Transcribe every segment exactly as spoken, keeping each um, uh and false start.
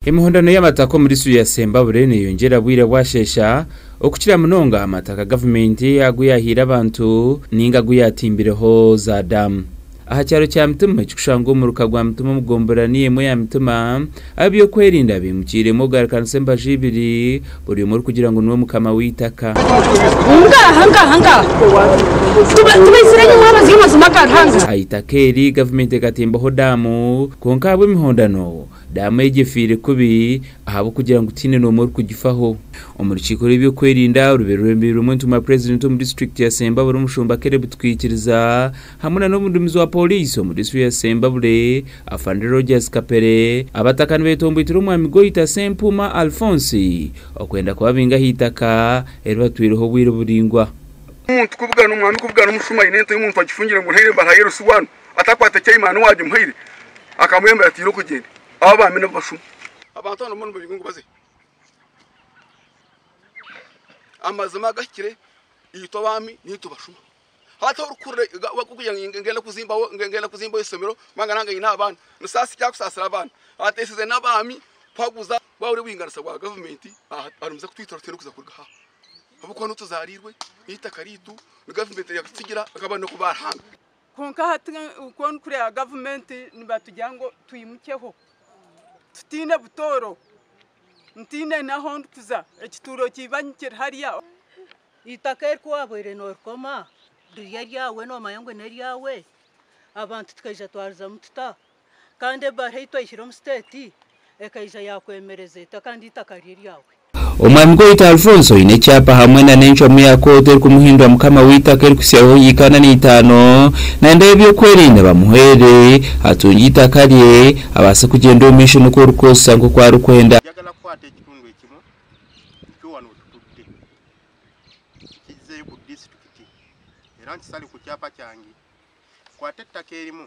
Imihondano y'amatako muri suya ya Sembabule niyongera bwira bwashesha okukira munonga amataka government aguyahira abantu ninga guyatimbireho za damu. Aha cyaro cya Mituma cyukushango mu rukagwa Mituma mugombora niye mo ya Mituma abiyo kwerinda bimukire mo garkan Sembajibiri buri muri kugira ngo nuwo mukama witaka. Nga hanga hanga. Tuba tubisiranye mwabazi mazuma hanga. Aitakeri government gatimbaho damu konkabwe imihondano. Dama y'igifire kubi ahabo kugira ngo utine no muri kugifaho umurikiko ribyo kwerinda uruberurembere umuntu ma president mu district ya Sembabule umushumba kere butwikiriza hamuna no mundumizo wa police mu district ya Sembabule afande Rogers Kapere abatakani betombitira umwami goita Sempuma Alphonse okwenda kwabinga hitaka erwa twiriho bwire buringwa umuntu kuvugana umwami kuvugana umushuma inento y'umuntu agifungire ngo ntere barayero suwano atakwata cyayimana waje muhire akamwemera ati no kugenda aba bamena bashu abantu no muntu bigungu baze amazima gakire yito bami nito bashuma hata urukure kugira ngengela kuzimba ngengela kuzimba isomero manga nanga ina abantu nusasi cya kusasira abantu atesize nabami paguza bawuri wingarasa kwa government arumza kutwitora tero kuza kurga abuko no tuzarirwe itakaritu ni government yakigira akabano kubarhanga konka hatinga ukon kure ya government nibatujyango tuyimukeho tutine butoro ntine naho ntuza ekituro kibanyikira hariya itaker kwabwere norkoma duyari yawe no mayangwe neri yawe abantu tukaje twarza mututa kandi barheito ishiro mu state ekaija yakwemereze takandi takariri yawe Umwami goita Alphonse ine cyapa hamwe na nencho muya kote kumuhindwa mukama witaka erikusiyaho yikana n'itano na ndebyo kwerinda bamuhere atungita kariye abase kugenda umisho nuko rukosa ngo kwa rukwenda yagala kwate kitundu ekimo cyo wano tutte kize ku district era nsali ku cyapa cyangi kwate takerimu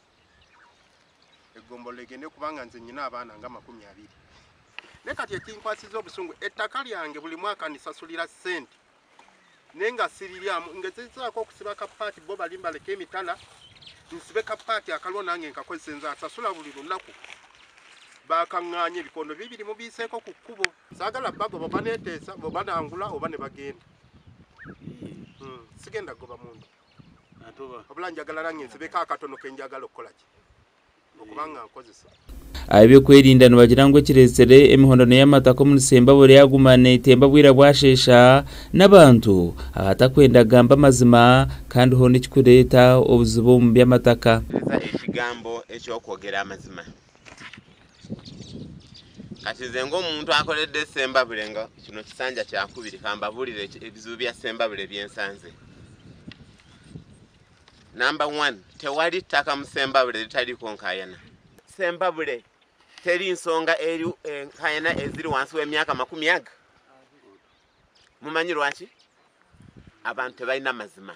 egombo legende kubanga nze nyina abana nga makumi abiri nekati ekinkwasiza obusungu ettaka lyange buli mwaka nisasulira sente nenga siriryamu ngezezaako okusiba kapaati bo balimba leka emitala nsibe kapaati akalwo nange nkakozesenza asasula buli lunaku bakaŋŋaanya ebikondo bibiri mubiiseeko ku kkubo saagala bago boba neeteesa boba nangula oba ne bagenda sigenda goba muntu obula njagala nange nsibeko akatono ke njagala okukola ki okubanga nkozesa Aibyo kwerinda nubagira ngo kiresere emihondano y'amatako mu Sembabule yagumane temba bwira bwashesha n'abantu abatakwenda gamba mazima kandi ho nikikureta obuzibo mu by'amataka ekigambo ekyo kwogera amazima kati zengo omuntu akoledde Sembabule nga kino kisanja kyakubiri kambabulire ebizibu bya Sembabule byensanze Number one, tewali ttaka mu Sembabule litali konkayana Sembabule teri nsonga eri enkayana eziri wansi w'emyaka makumi aga mumanyi lwaki abantu tebalina mazima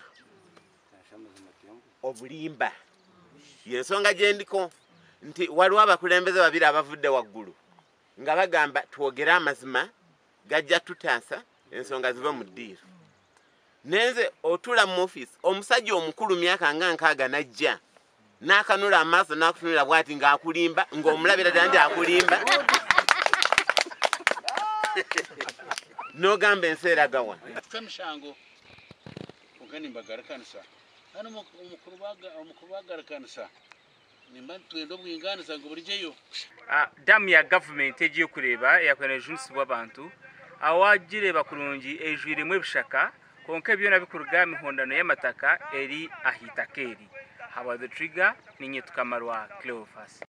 obulimba yensonga gyendiko nti waliwo abakulembeze babiri abavudde waggulu nga bagamba twogere amazima gajja tutaasa ensonga zive mu ddiiro nenze otula mu office omusajja omukulu myaka nga nkaaga najja nakanula amaso nakutunira bwati nga akulimba ng'omulabira dandi akulimba no gamba enseera gawa kamushango ugani mbagarakanisa hano umukuru baga umukuru bagarakanisa nimba twendo bwinganiza ngo burijeyo ah damu ya government egiye kureba yakwene junsi bw'abantu awagire bakurungi ejwire mwe bishaka konke byo nabikuruga mihondano y'amataka eri ahitakeri Haba the trigger ninye tukamarwa Cleophas.